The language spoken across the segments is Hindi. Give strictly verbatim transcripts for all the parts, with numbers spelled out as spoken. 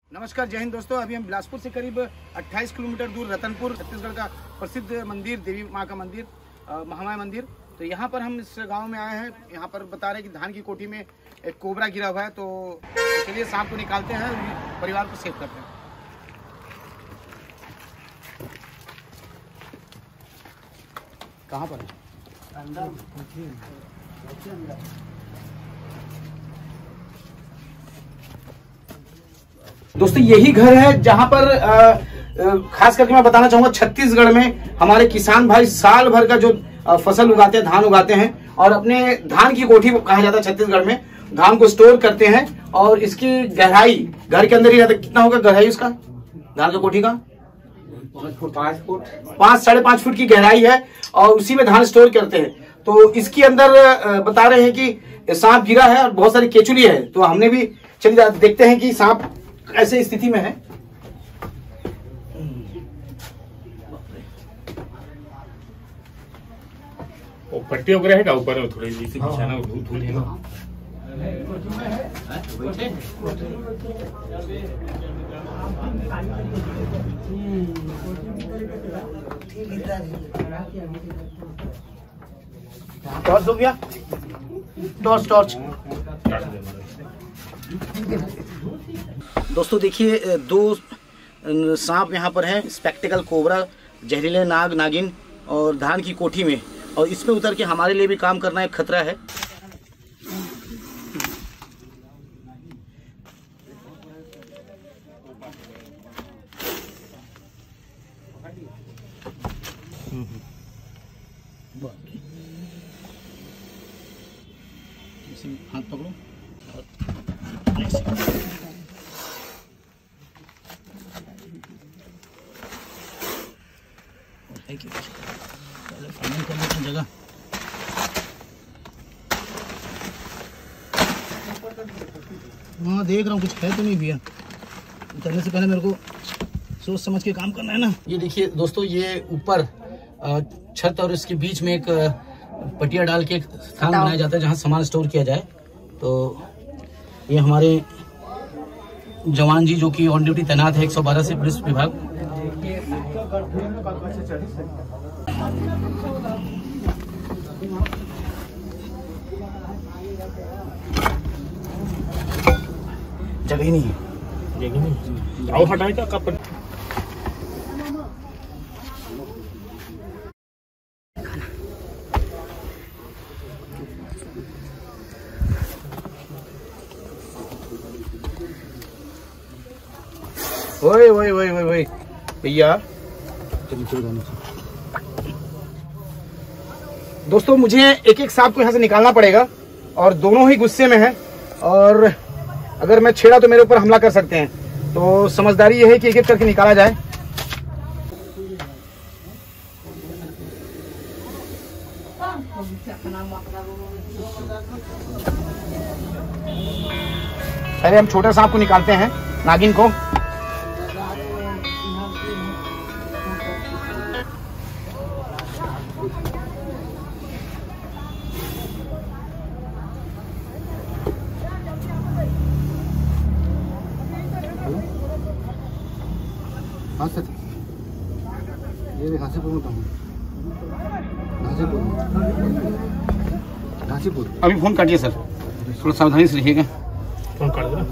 नमस्कार, जय हिंद दोस्तों। अभी हम बिलासपुर से करीब अट्ठाईस किलोमीटर दूर रतनपुर, छत्तीसगढ़ का प्रसिद्ध मंदिर, देवी माँ का मंदिर, महामाया मंदिर। तो यहाँ पर हम इस गांव में आए हैं। यहाँ पर बता रहे हैं कि धान की कोठी में एक कोबरा गिरा हुआ है। तो चलिए सांप को निकालते हैं, परिवार को सेव करते हैं। कहाँ पर है? दोस्तों यही घर है जहां पर खास करके मैं बताना चाहूंगा, छत्तीसगढ़ में हमारे किसान भाई साल भर का जो फसल उगाते हैं, धान उगाते हैं और अपने धान की कोठी कहा जाता है छत्तीसगढ़ में, धान को स्टोर करते हैं। और इसकी गहराई घर के अंदर ही रहता है। कितना होगा गहराई उसका, धान की कोठी का? पांच फुट पांच फुट पांच साढ़े पांच फुट की गहराई है और उसी में धान स्टोर करते हैं। तो इसके अंदर बता रहे हैं कि सांप गिरा है और बहुत सारी केचुली है। तो हमने भी चलिए देखते हैं कि सांप ऐसे स्थिति में है। वो पट्टी वगैरह है का ऊपर में थोड़ी सी बिछाना, वो धूल धूल है ना। टॉर्च हो गया, टॉर्च टॉर्च दोस्तों देखिए, दो सांप यहाँ पर हैं, स्पेक्टिकल कोबरा, जहरीले नाग नागिन और धान की कोठी में। और इसमें उतर के हमारे लिए भी काम करना एक खतरा है। हाथ पकड़ो फाइनल करने की जगह। हाँ देख रहा हूँ, कुछ है तो नहीं भैया। उतरने से पहले मेरे को सोच समझ के काम करना है ना। ये देखिए दोस्तों, ये ऊपर छत और इसके बीच में एक पटिया डाल के एक स्थान बनाया जाता है जहाँ सामान स्टोर किया जाए। तो ये हमारे जवान जी जो कि ऑन ड्यूटी तैनात है एक सौ बारह से पुलिस विभाग। जगह ही नहीं है, जगह नहीं। आओ हटाए का कप। ओए ओए ओए ओए ओए भैया, दोस्तों मुझे एक एक सांप को यहाँ से निकालना पड़ेगा और दोनों ही गुस्से में है। और अगर मैं छेड़ा तो मेरे ऊपर हमला कर सकते हैं। तो समझदारी ये है कि एक एक करके निकाला जाए। पहले हम छोटे सांप को निकालते हैं, नागिन को। ये अभी फोन काटिए सर, थोड़ा सावधानी से रहिएगा। फोन काट दो।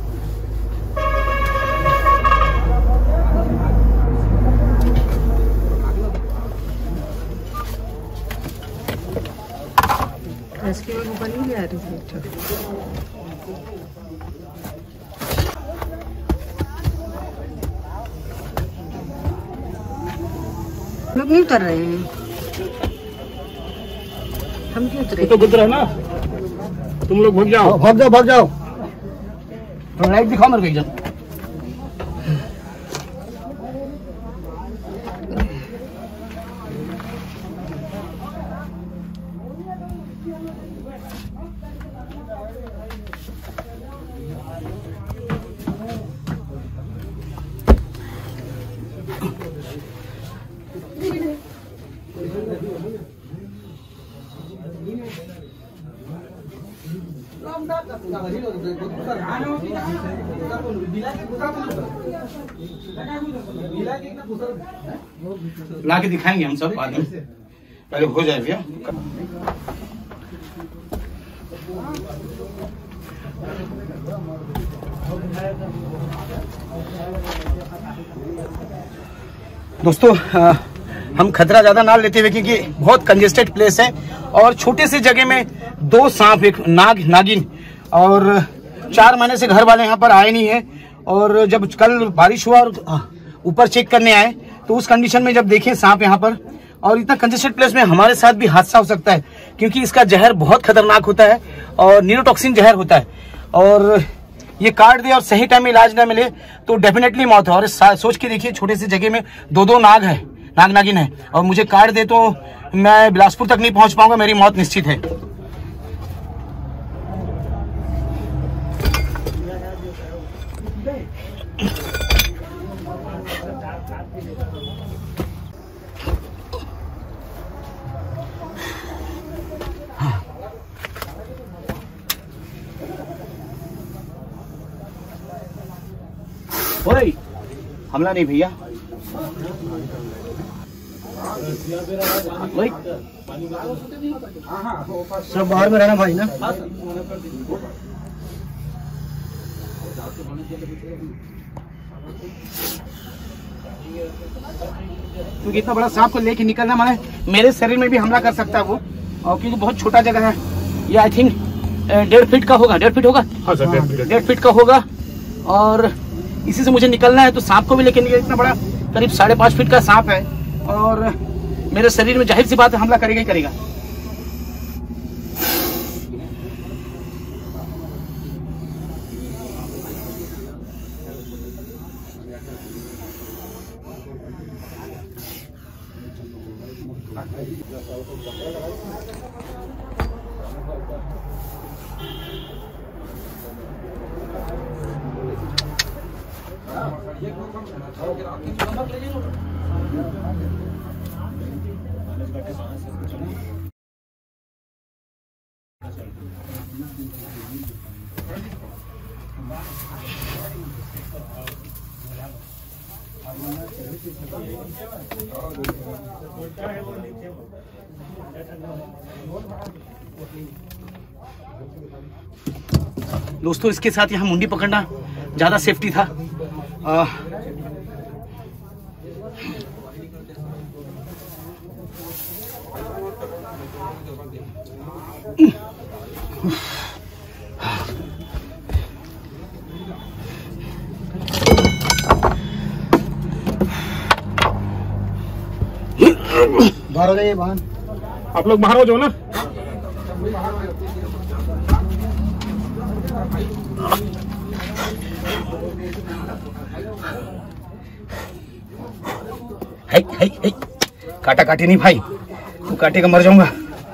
लोग नहीं उतर रहे हैं, हम क्यों उतरे? तो गुजर है ना, तुम लोग भाग जाओ भाग जाओ भाग जाओ। लाइट दिखाओ मेरे को एकदम। ला के दिखाएंगे हम सब बाद में, पहले हो जाए भैया। दोस्तों हम खतरा ज्यादा ना लेते हुए, क्योंकि बहुत कंजेस्टेड प्लेस है और छोटे से जगह में दो सांप, एक नाग नागिन, और चार महीने से घर वाले यहाँ पर आए नहीं है। और जब कल बारिश हुआ और ऊपर चेक करने आए तो उस कंडीशन में जब देखें सांप यहाँ पर, और इतना कंजेस्टेड प्लेस में हमारे साथ भी हादसा हो सकता है, क्योंकि इसका जहर बहुत खतरनाक होता है और न्यूरोटॉक्सिन जहर होता है। और ये काट दे और सही टाइम में इलाज ना मिले तो डेफिनेटली मौत है। और सोच के देखिए, छोटे से जगह में दो दो नाग है, नाग नागिन है, और मुझे काट दे तो मैं बिलासपुर तक नहीं पहुंच पाऊंगा, मेरी मौत निश्चित है। ओए, हमला नहीं भैया। सब बाहर में रहना भाई ना। क्योंकि इतना बड़ा सांप को लेके निकलना माने मेरे शरीर में भी हमला कर सकता है वो, और क्योंकि बहुत छोटा जगह है। ये आई थिंक डेढ़ फीट का होगा, डेढ़ फीट होगा, डेढ़ फीट का होगा। और इसी से मुझे निकलना है, तो सांप को भी लेके निकल, इतना बड़ा करीब साढ़े पांच फीट का सांप है और मेरे शरीर में जाहिर सी बात है हमला करेगा ही करेगा। दोस्तों इसके साथ यहाँ मुंडी पकड़ना ज्यादा सेफ्टी था। आ, बाहर हो जाइए, बाहर आप लोग बाहर हो जाओ ना। है, है, है। काटा काटी नहीं भाई, तू काटेगा मर जाऊंगा।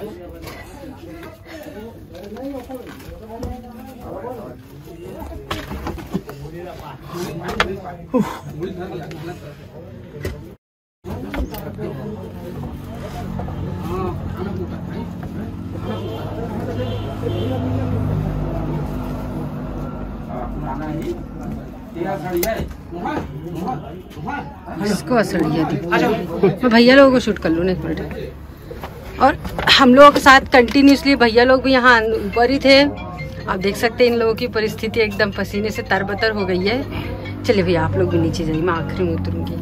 इसको असड़िया दी। मैं भैया लोगों को शूट कर लूँ एक मिनट। और हम लोगों के साथ कंटिन्यूसली भैया लोग भी यहाँ ऊपर ही थे। आप देख सकते हैं इन लोगों की परिस्थिति एकदम पसीने से तरबतर हो गई है। चलिए भैया आप लोग भी नीचे जाइए, मैं आखिरी में उतरूंगी।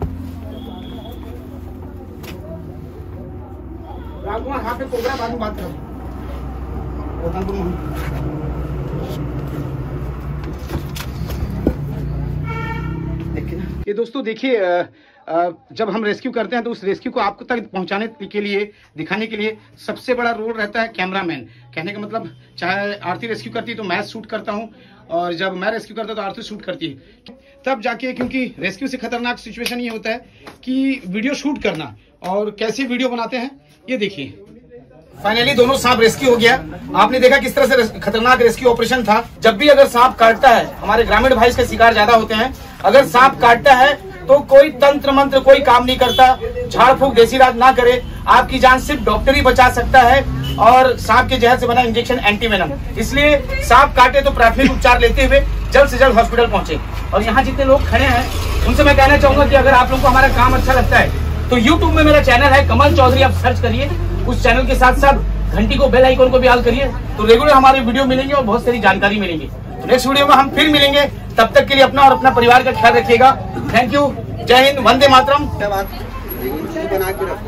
ये दोस्तों देखिए, जब हम रेस्क्यू करते हैं तो उस रेस्क्यू को आपको तक पहुंचाने के लिए, दिखाने के लिए सबसे बड़ा रोल रहता है कैमरामैन। कहने का मतलब, चाहे आरती रेस्क्यू करती है तो मैं शूट करता हूं, और जब मैं रेस्क्यू करता हूं तो आरती शूट करती है, तब जाके। क्योंकि रेस्क्यू से खतरनाक सिचुएशन ये होता है कि वीडियो शूट करना, और कैसे वीडियो बनाते हैं ये देखिए। फाइनली दोनों सांप रेस्क्यू हो गया। आपने देखा किस तरह से खतरनाक रेस्क्यू ऑपरेशन था। जब भी अगर सांप काटता है, हमारे ग्रामीण भाई इसके शिकार ज्यादा होते हैं, अगर सांप काटता है तो कोई तंत्र मंत्र कोई काम नहीं करता। झाड़ फूक देसी इलाज ना करे, आपकी जान सिर्फ डॉक्टर ही बचा सकता है। और सांप के जहर से बना इंजेक्शन एंटीवेनम। इसलिए सांप काटे तो प्राथमिक उपचार लेते हुए जल्द से जल्द हॉस्पिटल पहुंचे। और यहाँ जितने लोग खड़े हैं उनसे मैं कहना चाहूंगा कि अगर आप लोगों को हमारा काम अच्छा लगता है तो यूट्यूब में मेरा चैनल है कमल चौधरी, आप सर्च करिए। उस चैनल के साथ साथ घंटी को, बेल आइकन को भी ऑल करिए, तो रेगुलर हमारे वीडियो मिलेंगे और बहुत सारी जानकारी मिलेंगी। नेक्स्ट वीडियो में हम फिर मिलेंगे, तब तक के लिए अपना और अपना परिवार का ख्याल रखिएगा। थैंक यू, जय हिंद, वंदे मातरम। बना के रखो,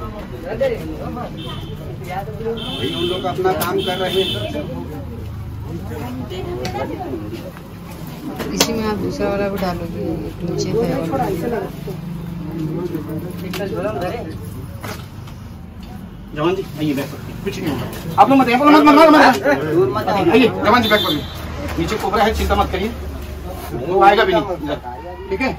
उन लोग अपना काम कर रहे हैं। इसी में आप दूसरा वाला भी डालोगे नीचे जवान जी आइए, बैक पर कुछ नहीं होगा, आप लोग मत मत मत मत मत आइए। जवान जी बैक पर नीचे कोबरा है, चिंता मत करिए, वो आएगा भी नहीं, ठीक है।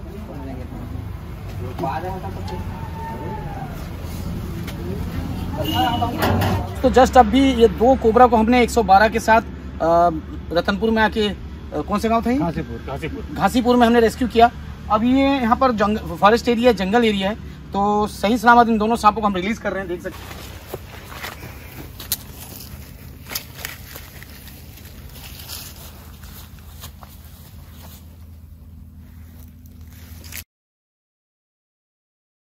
तो जस्ट अभी ये दो कोबरा को हमने एक सौ बारह के साथ रतनपुर में आके, कौन से गांव था ये? घासीपुर घासीपुर घासीपुर में हमने रेस्क्यू किया। अब ये यहाँ पर जंगल, फॉरेस्ट एरिया, जंगल एरिया है, तो सही सलामत इन दोनों सांपों को हम रिलीज कर रहे हैं, देख सकते हैं।